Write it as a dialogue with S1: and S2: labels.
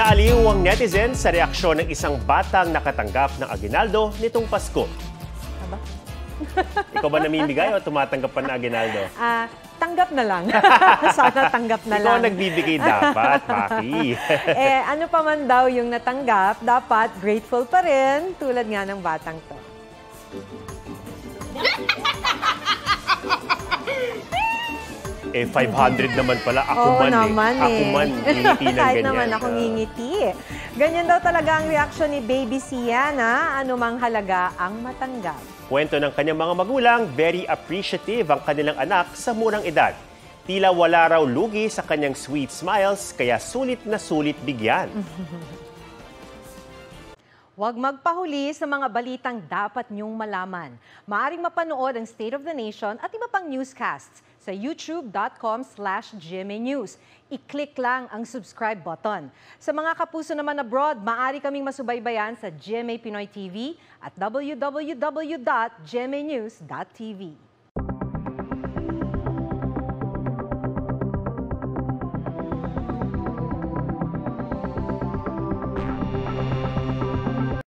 S1: Naaliw ang netizens sa reaksyon ng isang batang nakatanggap ng aguinaldo nitong Pasko.
S2: Aba?
S1: Ikaw ba namimigay o tumatanggap pa ng aguinaldo?
S2: Tanggap na lang. Sana tanggap na
S1: Ikaw
S2: lang.
S1: ang nagbibigay dapat, Paki.
S2: Ano pa man daw yung natanggap, dapat grateful pa rin, tulad nga ng batang to.
S1: 500 naman pala. Ako
S2: Oo
S1: man
S2: naman
S1: eh. Ako man, ngingiti ng
S2: Kahit
S1: ganyan.
S2: naman ako ngingiti. Ganyan daw talaga ang reaksyon ni Baby Sienna, anumang halaga ang matanggap.
S1: Kwento ng kanyang mga magulang, very appreciative ang kanilang anak sa murang edad. Tila wala raw lugi sa kanyang sweet smiles, kaya sulit na sulit bigyan.
S2: Huwag magpahuli sa mga balitang dapat niyong malaman. Maaaring mapanood ang State of the Nation at iba pang newscasts sa youtube.com/GMAnews. I-click lang ang subscribe button. Sa mga kapuso naman abroad, maaari kaming masubaybayan sa GMA Pinoy TV at www.gmanews.tv.